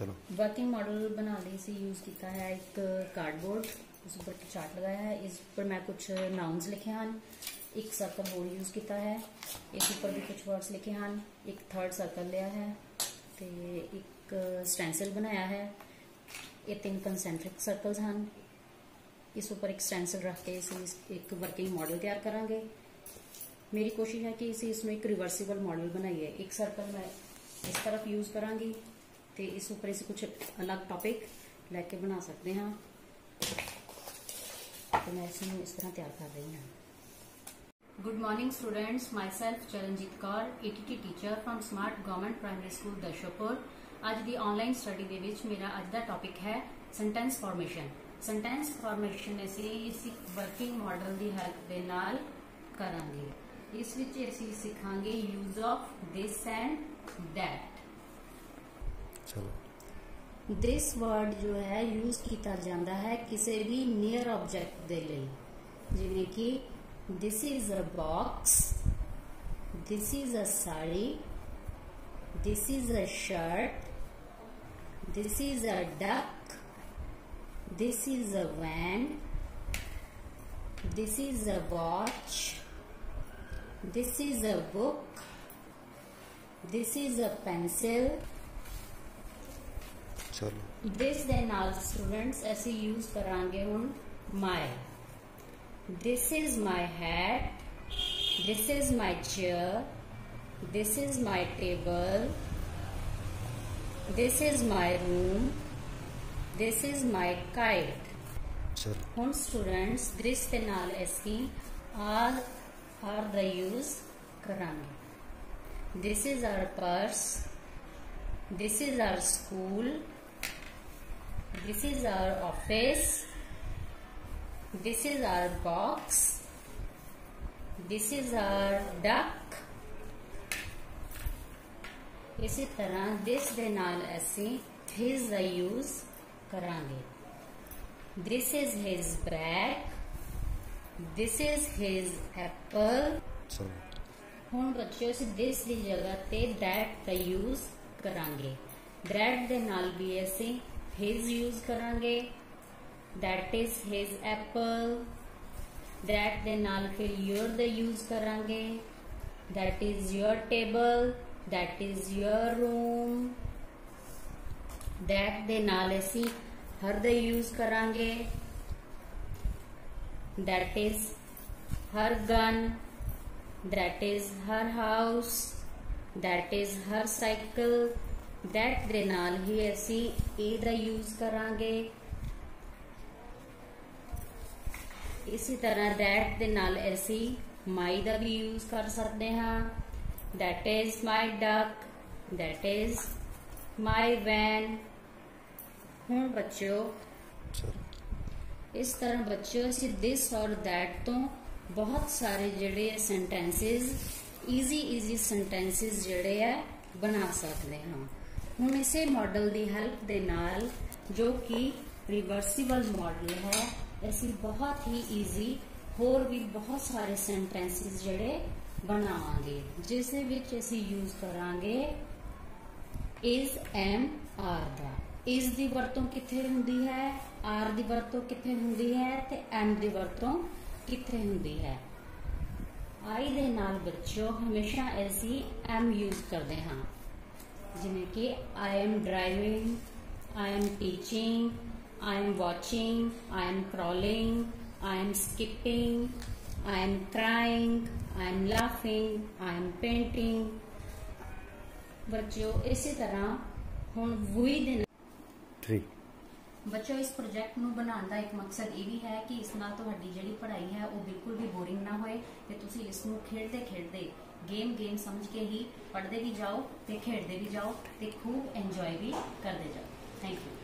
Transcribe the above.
चलो working model बनाने ਲਈ ਅਸੀਂ यूज ਕੀਤਾ ਹੈ ਇੱਕ कार्डबोर्ड, उस ऊपर एक चार्ट लगाया है। इस पर मैं कुछ नाउन्स लिखे हैं, एक सर्कल होल यूज किया है, इस ऊपर भी कुछ वर्ड्स लिखे हैं, एक थर्ड सर्कल लिया है ते एक स्टेंसिल बनाया है। ये 3 कंसैंट्रिक सर्कल्स हैं। इस ऊपर एक स्टेंसिल रख के इसी एक वर्किंग मॉडल तैयार करांगे। मेरी कोशिश है कि इसी इसमें एक रिवर्सिबल मॉडल बनाइए। एक सर्कल मैं इस तरफ यूज करांगी ते इस ऊपर इसे कुछ अलग टॉपिक लैके बना सकते हैं। तो मैं इसमें इस तरह तैयार कर रही हूँ। Good morning students, myself Charanjit Kaur, ETT teacher from smart government primary school Darshakpur. अज की ऑनलाइन स्टडी दे विच मेरा अज का टॉपिक है सेंटेंस फॉर्मेशन। सेंटेंस फॉर्मेशन असी इस वर्किंग मॉडल की हेल्प के नाल करांगे। इस विच असी सिखांगे use of this and that. This word जो है यूज किया जाता है किसी भी नियर ऑब्जेक्ट के लिए, जिवें कि this is a box, this is a sari, this is a shirt, this is a duck, this is a van, this is a watch, this is a book, this is a pencil. This दे नाल students असी use करांगे हुण my. This is my hat, this is my chair, this is my table, this is my room, this is my kite. हुण students this दे नाल असी our दा यूज करांगे। This is our purse, this is our school, this is our office, this is our box, this is our duck। इसी तरह this दे नाल असी his दा यूज करांगे। This is his bag, this is his apple। हुण बच्चों असी this दी जगह ते that दा यूज करांगे। that दे नाल भी असी his यूज करांगे। that is his apple। that दे नाल फिर your दा यूज करांगे। that is your table, that is your room। that दे नाल असी her दा यूज करांगे। that is her gun, that is her house, that is her cycle। that दे नाल ही असी ए दा यूज करांगे। इसी तरह that दे नाल असी my दा भी यूज कर सकते हाँ। that is my duck, that is my van। हुण बच्चों इस तरह बच्चों असी this और that तो बहुत सारे जिहड़े सेंटेंसेस ईजी सेंटेंसेस जिहड़े है बना सकते हैं। हुण इसे मॉडल की हेल्प दे नाल जो कि रिवर्सिबल मॉडल है, असी बहुत ही ईजी होर भी बहुत सारे सेंटेंसेस जिहड़े बनावांगे, जिस विच असी यूज करांगे इज एम आर दा। इज दी वरतों कित्थे हुंदी है, आर दी वरतों कित्थे हुंदी है ते एम दी वरतों कित्थे हुंदी है। आई दे नाल बच्चों हमेशा असी एम यूज करते हाँ, जिवें कि I am driving, I am teaching, I am watching, I am crawling, I am skipping, I am crying, I am laughing, I am painting. बच्चों इसी तरह हुण वही दिन बच्चों इस प्रोजेक्ट ਨੂੰ बनाने का एक मकसद ये भी है कि इस नाल तुहाडी जिहड़ी पढ़ाई है वो बिल्कुल भी बोरिंग ना होए ते तुसीं इस नूं खेडदे गेम समझ के ही पढ़ते भी जाओ ते खेडते भी जाओ ते खूब एंजॉय भी करते जाओ। Thank you.